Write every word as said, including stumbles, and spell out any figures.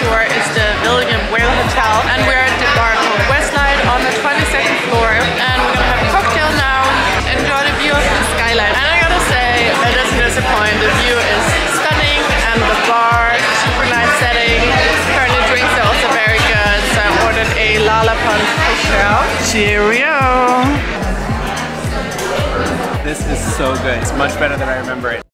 tour is the William Vale Hotel, and we're at the bar called Westlight on the twenty-second floor, and we're gonna have a cocktail now, enjoy the view of the skyline. And I gotta say, it doesn't disappoint. The view is stunning, and the bar, super nice setting. Apparently drinks are also very good, so I ordered a Lollapalooza fish roll. Cheerio! This is so good. It's much better than I remember it.